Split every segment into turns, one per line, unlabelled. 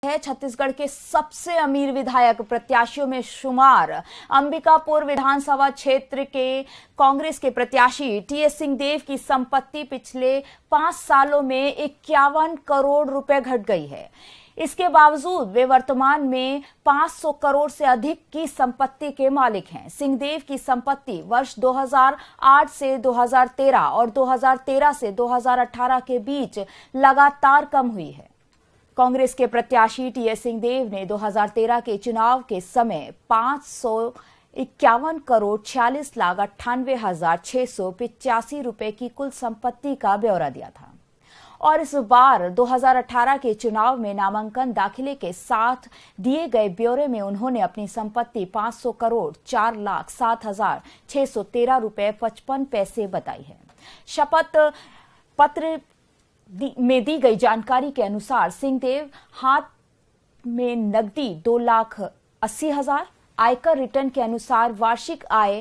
है। छत्तीसगढ़ के सबसे अमीर विधायक प्रत्याशियों में शुमार अंबिकापुर विधानसभा क्षेत्र के कांग्रेस के प्रत्याशी टीएस सिंहदेव की संपत्ति पिछले 5 सालों में 51 करोड़ रुपए घट गई है। इसके बावजूद वे वर्तमान में 500 करोड़ से अधिक की संपत्ति के मालिक हैं। सिंहदेव की संपत्ति वर्ष 2008 से 2013 और 2013 से 2018 के बीच लगातार कम हुई है। कांग्रेस के प्रत्याशी टीएस सिंहदेव ने 2013 के चुनाव के समय 551 करोड़ 46,98,685 रुपए की कुल संपत्ति का ब्यौरा दिया था और इस बार 2018 के चुनाव में नामांकन दाखिले के साथ दिए गए ब्यौरे में उन्होंने अपनी संपत्ति 500 करोड़ 4,07,613 रुपए 55 पैसे बताई है। शपथ पत्र में दी गई जानकारी के अनुसार सिंहदेव हाथ में नकदी 2,80,000, आयकर रिटर्न के अनुसार वार्षिक आय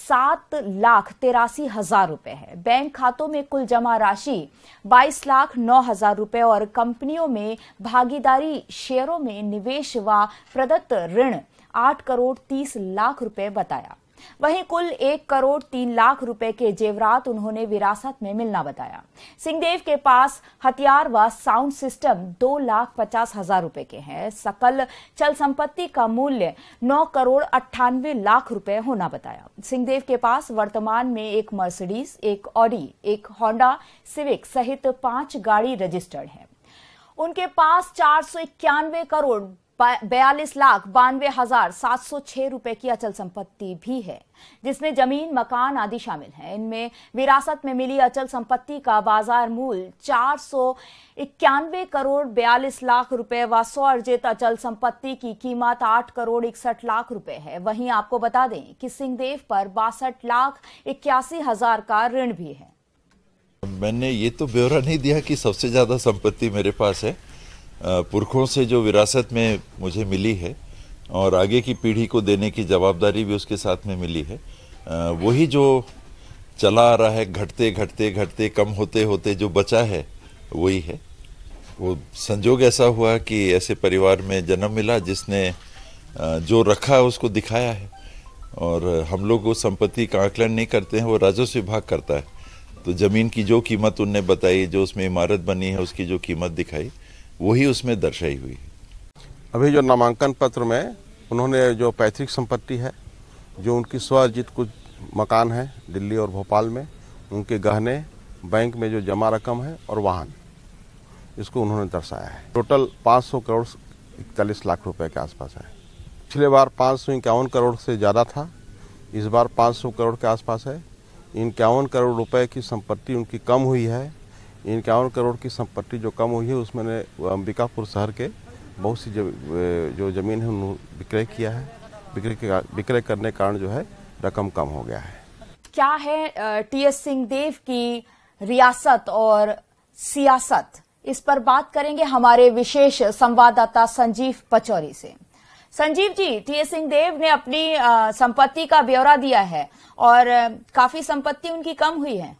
7,83,000 रुपए है। बैंक खातों में कुल जमा राशि 22,09,000 रुपए और कंपनियों में भागीदारी शेयरों में निवेश व प्रदत्त ऋण 8 करोड़ 30 लाख रुपए बताया। वहीं कुल 1 करोड़ 3 लाख रुपए के जेवरात उन्होंने विरासत में मिलना बताया। सिंहदेव के पास हथियार व साउंड सिस्टम 2,50,000 रुपए के हैं। सकल चल संपत्ति का मूल्य 9 करोड़ 98 लाख रुपए होना बताया। सिंहदेव के पास वर्तमान में एक मर्सिडीज, एक ऑडी, एक होंडा सिविक सहित 5 गाड़ी रजिस्टर्ड है। उनके पास 491 करोड़ 42,92,706 रुपए की अचल संपत्ति भी है, जिसमें जमीन, मकान आदि शामिल हैं। इनमें विरासत में मिली अचल संपत्ति का बाजार मूल्य 491 करोड़ 42 लाख रुपए व स्व अर्जित अचल संपत्ति की कीमत 8 करोड़ 61 लाख रुपए है। वहीं आपको बता दें कि सिंहदेव पर 62,81,000 का ऋण भी है।
मैंने ये तो ब्यौरा नहीं दिया कि सबसे ज्यादा संपत्ति मेरे पास है। पुरखों से जो विरासत में मुझे मिली है और आगे की पीढ़ी को देने की जवाबदारी भी उसके साथ में मिली है, वही जो चला आ रहा है, घटते घटते घटते कम होते होते जो बचा है वही है। वो संजोग ऐसा हुआ कि ऐसे परिवार में जन्म मिला जिसने जो रखा उसको दिखाया है और हम लोग वो संपत्ति का आकलन नहीं करते हैं, वो राजस्व विभाग करता है। तो जमीन की जो कीमत उनने बताई, जो उसमें इमारत बनी है उसकी जो कीमत दिखाई, वही उसमें दर्शाई हुई है।
अभी जो नामांकन पत्र में उन्होंने जो पैतृक संपत्ति है, जो उनकी स्वअर्जित कुछ मकान है दिल्ली और भोपाल में, उनके गहने, बैंक में जो जमा रकम है और वाहन, इसको उन्होंने दर्शाया है। टोटल 500 करोड़ 41 लाख रुपए के आसपास है। पिछले बार 551 करोड़ से ज़्यादा था, इस बार 500 करोड़ के आसपास है। 51 करोड़ रुपए की संपत्ति उनकी कम हुई है। 51 करोड़ की संपत्ति जो कम हुई है उसमें अंबिकापुर शहर के बहुत सी जो जमीन है उन्होंने विक्रय किया है। विक्रय करने के कारण जो है रकम कम हो गया है।
क्या है टीएस सिंहदेव की रियासत और सियासत, इस पर बात करेंगे हमारे विशेष संवाददाता संजीव पचौरी से। संजीव जी, टीएस सिंहदेव ने अपनी संपत्ति का ब्यौरा दिया है और काफी संपत्ति उनकी कम हुई है।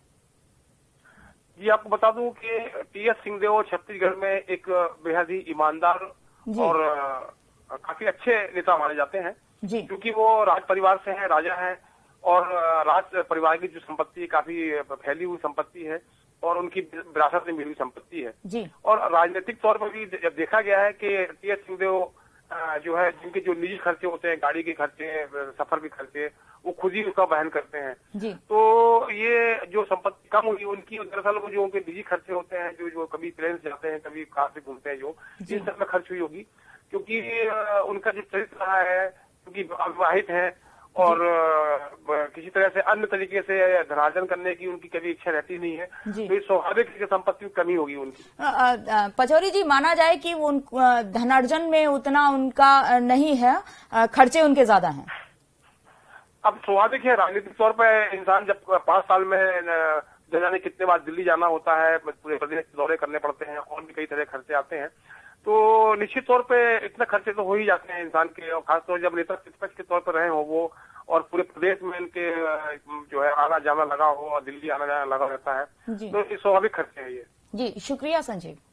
जी, आपको बता दूं कि टीएस सिंहदेव छत्तीसगढ़ में एक बेहद ही ईमानदार और काफी अच्छे नेता माने जाते हैं, क्योंकि वो राज परिवार से हैं, राजा हैं और राज परिवार की जो संपत्ति काफी फैली हुई संपत्ति है और उनकी विरासत में मिली हुई संपत्ति है। और राजनीतिक तौर पर भी जब देखा गया है कि टीएस सिंहदेव जो है, जिनके जो निजी खर्चे होते हैं, गाड़ी के खर्चे, सफर के खर्चे, वो खुद ही उसका वहन करते हैं। तो ये जो संपत्ति कम हुई उनकी, दरअसल वो जो उनके निजी खर्चे होते हैं, जो कभी प्लेन से जाते हैं, कभी कार से घूमते हैं, जो इन सब में खर्च हुई होगी, क्योंकि उनका जो चरित्र रहा है, क्योंकि अविवाहित है और किसी तरह से अन्य तरीके से धनार्जन करने की उनकी कभी इच्छा रहती नहीं है, तो ये स्वाभाविक संपत्ति की कमी होगी उनकी।
पचौरी जी, माना जाए कि वो धनार्जन में उतना उनका नहीं है, खर्चे उनके ज्यादा हैं।
अब स्वाभाविक है, राजनीतिक तौर पर इंसान जब 5 साल में न जाने कितने बार दिल्ली जाना होता है, पूरे प्रदेश दौरे करने पड़ते हैं और भी कई तरह के खर्चे आते हैं, तो निश्चित तौर पे इतने खर्चे तो हो ही जाते हैं इंसान के, और खासतौर जब नेता प्रतिपक्ष के तौर पर रहे हो वो और पूरे प्रदेश में इनके जो है आना जाना लगा हो और दिल्ली आना जाना लगा रहता है, तो ये स्वाभाविक खर्चे हैं ये।
जी, शुक्रिया संजीव।